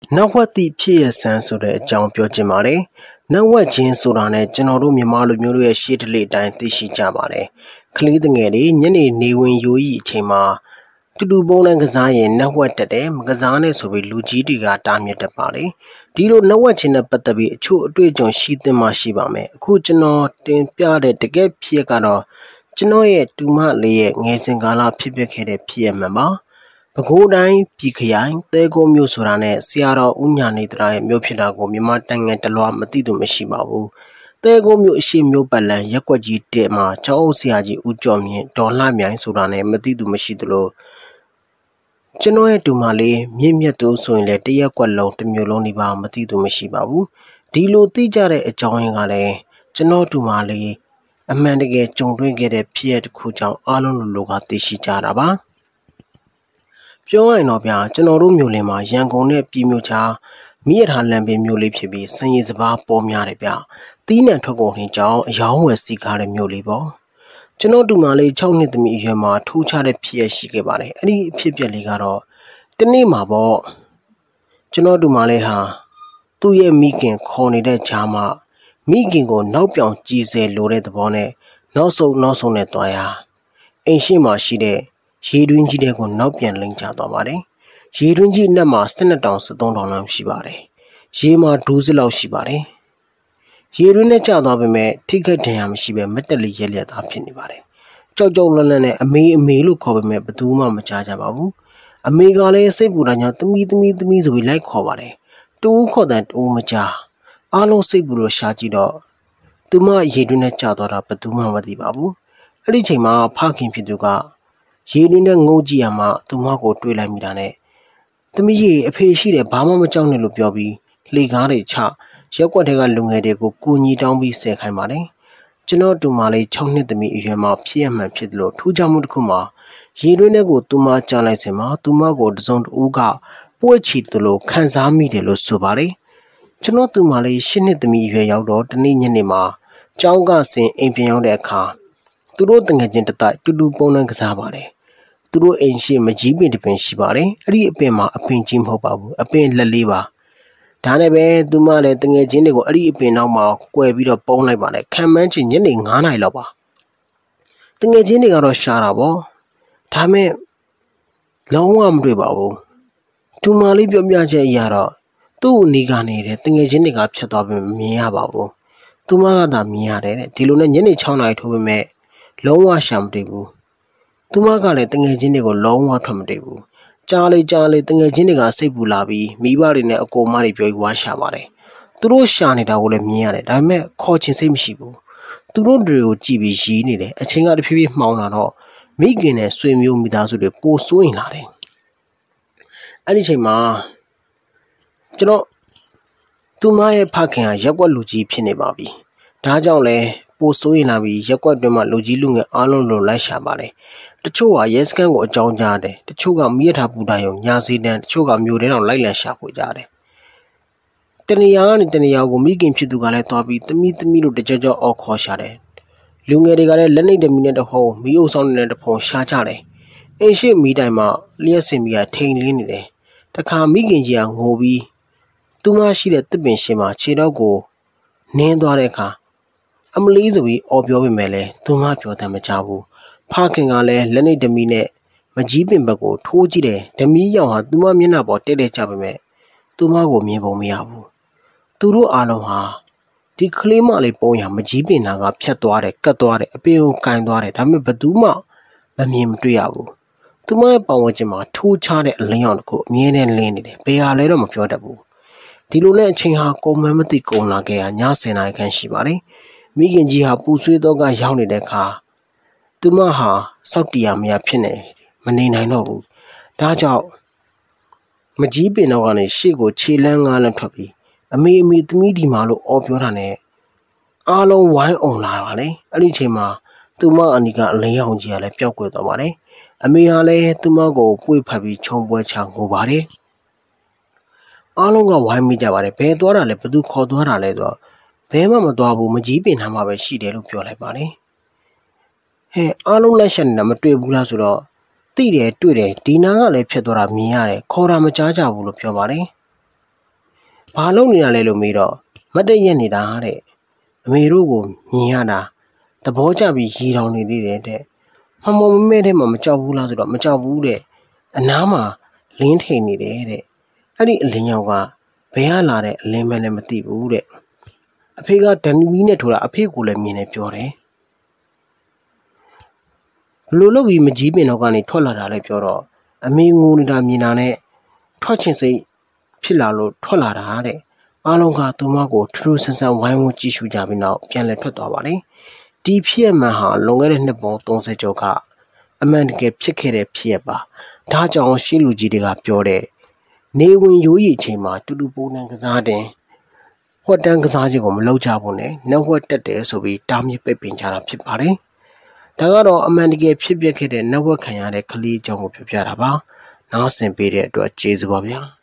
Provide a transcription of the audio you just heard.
နောက်ဝက်သည့်ဖြစ်ရဆန်းဆိုတဲ့အကြောင်းပြောချင်ပါတယ်။နောက်ဝက်ချင်းဆိုတာနဲ့ကျွန်တော်တို့မြန်မာလူမျိုးတွေရဲ့ရှေ့တလေအတိုင်းသိရှိကြပါတယ်။ကလေးငယ်တွေညနေနေဝင်ရိုးကြီးအချိန်မှာတူတူပုံနဲ့ကစားရင်နောက်ဝက်တက်တယ်မကစားနဲ့ဆိုပြီးလူကြီးတွေကတားမြစ်တတ်ပါလေ။ဒီလိုနောက်ဝက်ချင်းနဲ့ပတ်သက်ပြီးအချို့အတွေ့အကြုံရှိသင့်မှရှိပါမယ်။အခုကျွန်တော်တင်ပြတဲ့တကယ်ဖြစ်ကတော့ကျွန်တော်ရဲ့တူမလေးရဲ့ငယ်စဉ်ကာလဖြစ်ပျက်ခဲ့တဲ့ဖြစ်ရမှန်ပါ။ပဲခူးတိုင်းပြည်ခရိုင်သဲကုန်းမြို့ဆိုတာနဲ့ဆရာတော်ဦးညာနေတရာရဲ့မြို့ဖြစ်တာကိုမြန်မာနိုင်ငံတလွှာမသိသူမရှိပါဘူး။သဲကုန်းမြို့အရှိမြို့ပတ်လန်ရက်ကွက်ကြီး1မှာကျောင်းအုပ်ဆရာကြီးဦးကျော်မြင့်ဒေါ်လှမြိုင်ဆိုတာနဲ့မသိသူမရှိသလိုကျွန်တော်ရဲ့တူမလေးမြင့်မြတ်သူဆိုရင်လည်းတရက်ကွက်လုံးတစ်မျိုးလုံးဒီပါမသိသူမရှိပါဘူး။ဒီလိုသိကြတဲ့အကြောင်းရင်းကလည်းကျွန်တော်တူမလေးအမှန်တကယ်ကြုံတွေ့ခဲ့တဲ့ဖြစ်ရတစ်ခုကြောင့်အားလုံးလိုကသိရှိကြတာပါ။ပြောရရင်တော့ဗျာကျွန်တော်တို့မြို့လင်းမှာရန်ကုန်နဲ့ပြည်မြို့ချာမိရထားလမ်းပင်မြို့လေးဖြစ်ပြီးစံရည်စပါးပေါ်များတယ်ဗျ။တီးနှံထွက်ကုန်ထင်းကြောင့်အယောင်းဝယ်စီကားတဲ့မြို့လေးပေါ့။ကျွန်တော်တူမလေး6နှစ်သမီးအရွယ်မှာထူးခြားတဲ့ဖြစ်ရရှိခဲ့ပါတယ်။အဲ့ဒီအဖြစ်ပြက်လေးကတော့တနေ့မှာပေါ့ကျွန်တော်တူမလေးဟာသူ့ရဲ့မိခင်ခေါ်နေတဲ့ဂျာမမိခင်ကိုနောက်ပြောင်ကြည်စဲလိုတဲ့သဘောနဲ့နောက်ဆုံးနဲ့တွားရအိမ်ရှိမှရှိတဲ့ရေတွင်းကြီးတဲ့ကိုနောက်ပြန်လိမ့်ချသွားပါတယ်။ရေတွင်းကြီးအနက်မှာ12တောင်13တောင်လောက်ရှိပါတယ်။ရေမှာဒူးစလောက်ရှိပါတယ်။ရေတွင်းနဲ့ကျသွားပေမဲ့ထိခိုက်ဒဏ်ရာမရှိပဲမက်တက်လေးရက်လက်သားဖြစ်နေပါတယ်။ကြောက်လန့်နဲ့အမေလို့ခေါ်ပေမဲ့ဘယ်သူမှမကြားကြပါဘူး။အမေကလည်းစိတ်ပူတာကြောင့်သမီးဆိုပြီးလိုက်ခေါ်ပါတယ်။တူခေါ်တဲ့တူမကြားအားလုံးစိတ်ပူလို့ရှာကြည့်တော့သူမရေတွင်းနဲ့ကျသွားတာဘယ်သူမှမသိပါဘူး။အဲ့ဒီချိန်မှာဖခင်ဖြစ်သူကရေတွင်းနဲ့ငုံကြည့်ရမှသူမကိုတွေးလိုက်မိတာနဲ့သမီးရေအဖေရှိတယ်ဘာမှမကြောက်နဲ့လို့ပြောပြီးလေကားတွေချရက်ကွက်တွေကလူငယ်တွေကိုကူညီတောင်းပြီးဆဲခိုင်းပါတယ်ကျွန်တော်တူမလေး6နှစ်သမီးအရွယ်မှာဖြစ်ရမှန်ဖြစ်တယ်လို့ထူးခြားမှုတစ်ခုမှာရေတွင်းတွေကိုသူမကြားလိုက်စင်မှာသူမကိုတစုံတဦးကပွေ့ချီတယ်လို့ခံစားမိတယ်လို့ဆိုပါတယ်ကျွန်တော်တူမလေး10နှစ်သမီးအရွယ်ရောက်တော့တနေ့ညနေမှာကျောင်းကဆင်အိမ်ပြန်ရောက်တဲ့အခါသူတို့တငယ်ချင်းတတိုက်တူတူပုံနှံကစားပါတယ်သူတို့အိမ်ရှိမကြီးပင်တပင်ရှိပါတယ်အဲ့ဒီအပင်မှာအပင်ကြီးမဟုတ်ပါဘူးအပင်လက်လေးပါဒါနဲ့ပဲသူမလည်းတငယ်ချင်းတွေကိုအဲ့ဒီအပင်နောက်မှာကွယ်ပြီးတော့ပုံလိုက်ပါတယ်ခံမှန်းချင်ညနေ9နာရီလောက်ပါတငယ်ချင်းတွေကတော့ရှားတာပေါ့ဒါမဲ့လုံးဝမတွေ့ပါဘူးသူမလေးပြောပြချက်အရတော့သူ့အနီးကနေတယ်တငယ်ချင်းတွေကဖြတ်သွားပြီးမမြင်ရပါဘူးသူမကသာမြင်ရတယ်တဲ့ဒီလိုနဲ့ညနေ6နာရီထိုးပေမဲ့လုံးဝရှာမတွေ့ဘူးသူမကလည်းတငယ်ချင်းတွေကိုလုံးဝထွက်မတွေ့ဘူးကြားလေတငယ်ချင်းတွေကစိတ်ပူလာပြီးမိဘတွေနဲ့အကိုမတွေပြောပြီးဝါရှာပါတယ်သူတို့ရှာနေတာကိုလည်းမြင်ရတယ်ဒါပေမဲ့ခေါ်ချင်စိတ်မရှိဘူးသူတို့တွေကိုကြည့်ပြီးရီးနေတယ်အချင်းကတဖြည်းဖြည်းမှောင်လာတော့မိခင်နဲ့ဆွေမျိုးမိသားစုတွေပိုစိုးရင်လာတယ်အဲ့ဒီချိန်မှာကျွန်တော်သူမရဲ့ဖခင်ကရက်ွက်လူကြီးဖြစ်နေပါပြီဒါကြောင့်လဲပိုစိုးရင်လာပြီးရက်ွက်တွင်မှလူကြီးလူငယ်အားလုံးလိုလိုက်ရှာပါတယ်တချို့ကရဲစခန်းကိုအကြောင်းကြားတယ်တချို့ကမိရထားပူတာယုံညာစီတန်းတချို့ကမြို့ထဲအောင်လိုက်လံရှာဖွေကြတယ်တနေရာကနေတနေရာကိုမိခင်ဖြစ်သူကလည်းသွားပြီးသမီးလို့တကြကြောအော်ခေါ်ရှာတယ်လူငယ်တွေကလည်းလက်နှိပ်တမီနဲ့တဖုံမီးအုပ်ဆောင်နေတဲ့တဖုံရှာကြတယ်အိမ်ရှိမီးတိုင်မှာလျှက်စင်မီကထိန်လင်းနေတယ်တခါမိခင်ကြီးကငိုပြီးသူမရှိတဲ့တစ်ပင်ရှင်မှာခြေတော့ကိုနင်းသွားတဲ့အခါအမလီဆိုပြီးအော်ပြောပေမဲ့လည်းသူမပြောတယ်မချဘူးဖခင်ကလည်းလက်နှိပ်တမီနဲ့မကြီးပင်ဘက်ကိုထိုးကြည့်တယ်ဓမီးရောင်ဟာသူမမျက်နှာပေါ်တဲ့ကြပေမဲ့သူမကိုမြင်ပုံမရဘူးသူတို့အားလုံးဟာဒီကလေးမလေးပုံရမကြီးပင်နာကဖြတ်သွားတယ်ကတ်သွားတယ်အပင်ကိုကန်သွားတယ်ဒါပေမဲ့ဘသူမှမမြင်မတွေ့ရဘူးသူမရဲ့ပတ်ဝန်းကျင်မှာထိုးချတဲ့အလင်းရောင်တစ်ခုအမြဲတမ်းလင်းနေတယ်ဘယ်ဟာလဲတော့မပြောတတ်ဘူးဒီလိုနဲ့အချိန်ဟာကုန်မှန်းမသိကုန်လာခဲ့ရည10နာရီခန့်ရှိပါတယ်မိခင်ကြီးဟာပူဆွေးတော့ကရောက်နေတဲ့အခါသူမဟာစောက်တရားမရဖြစ်နေမနေနိုင်တော့ဘူးဒါကြောင့်မကြီးပင်တော့ကနေရှေ့ကိုခြေလန်းငါးလန်းထွက်ပြီးအမေသမီးဒီမှာလို့အော်ပြောတာနဲ့အားလုံးဝိုင်းအောင်လာပါလေအဲ့ဒီချိန်မှာသူမအနီကအလင်းရောင်ကြီးကလည်းပျောက်ကွယ်သွားပါတယ်အမေဟာလည်းသူမကိုပွေ့ဖက်ပြီးခြုံပွဲချငိုပါတယ်အားလုံးကဝိုင်းမိကြပါတယ်ဘယ်သွားတာလဲဘသူခေါ်သွားတာလဲဆိုတော့ဘဲမှမသွားဘူးမကြီးပင်ထားမှာပဲရှိတယ်လို့ပြောလိုက်ပါတယ်ဟဲ့အားလုံးလက်ချက်နဲ့မတွေ့ဘူးလားဆိုတော့သိတယ်တွေ့တယ်ဒီနာကလည်းဖြစ်သွားတာမြင်ရတယ်ခေါ်တာမကြားကြဘူးလို့ပြောပါတယ်ဘာလုပ်နေရလဲလို့မေးတော့မတ်တည့်ရက်နေတာတဲ့အမေတို့ကိုမြင်ရတာသဘောကျပြီးရီတောင်နေသေးတယ်တဲ့မမောမမဲတဲ့မှာမကြောက်ဘူးလားဆိုတော့မကြောက်ဘူးတဲ့အနားမှာလင်းထိန်နေတယ်တဲ့အဲ့ဒီအလင်းရောင်ကဘယ်ကလာတဲ့အလင်းမဲလည်းမသိဘူးတဲ့အဖေကဒန်နီနဲ့ထိုးတာအဖေကိုလည်းမြင်နေပြောတယ်ဘလို့လို့ပြီးမကြီးပင်တော့ကနေထွက်လာတာလည်းပြောတော့အမေငိုနေတာမြင်တာနဲ့ထွက်ချင်စိတ်ဖြစ်လာလို့ထွက်လာတာတဲ့အားလုံးကသူမကိုထူးထူးဆန်းဆန်းဝိုင်းဝန်းကြည့်ရှုကြပြီးနောက်ပြန်လည်ထွက်သွားပါတယ်ဒီဖြစ်ရမှန်ဟာလွန်ခဲ့တဲ့နှစ်ပေါင်း30ကျော်ကအမှန်တကယ်ဖြစ်ခဲ့တဲ့ဖြစ်ရပါဒါကြောင့်ရှေ့လူကြီးတွေကပြောတဲ့နေဝင်ရိုးရီအချိန်မှာတူတူပုံနှံကစားတဲ့ဟွက်တန်းကစားခြင်းကိုမလုပ်ကြဘူးနဲ့နှက်ဝက်တက်တယ်ဆိုပြီးတားမြစ်ပိတ်ပင်ကြတာဖြစ်ပါတယ်ဒါကတော့အမှန်တကယ်ဖြစ်ပျက်ခဲ့တဲ့နှက်ဝက်ခံရတဲ့ကလေးအကြောင်းကိုပြောပြတာပါနားဆင်ပေးတဲ့အတွက်ကျေးဇူးပါဗျာ